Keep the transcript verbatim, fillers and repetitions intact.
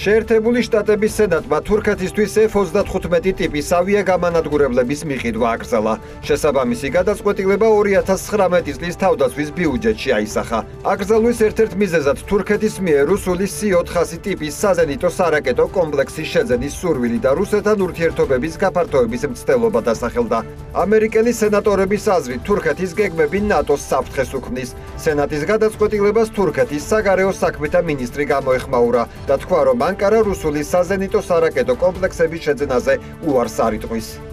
შეერთებული შტატების სენატმა თურქეთისთვის ეფ ოცდათხუთმეტი ტიპის ავიაგამანადგურებლების მიყიდვა აკრძალა. შესაბამისი გადაწყვეტილება ორი ათას ცხრამეტი წლის თავდაცვის ბიუჯეტში აისახა. აკრძალვის ერთ-ერთ მიზეზად თურქეთის მიერ რუსული სი ოთხასი ტიპის საზენიტო სარაკეტო კომპლექსის შეძენის სურვილი და რუსეთთან ურთიერთობების გაფართოების მცდელობა დასახელდა. ამერიკელი სენატორების აზრით თურქეთის გეგმები ნატოს საფრთხეს უქმნის. სენატის გადაწყვეტილებას თურქეთის საგარეო საქმეთა მინისტრი გამოეხმაურა და თქვა, რომ ანკარა რუსული საზენიტო სარაკეტო კომპლექსების შეძენაზე უარს არ იტყვის.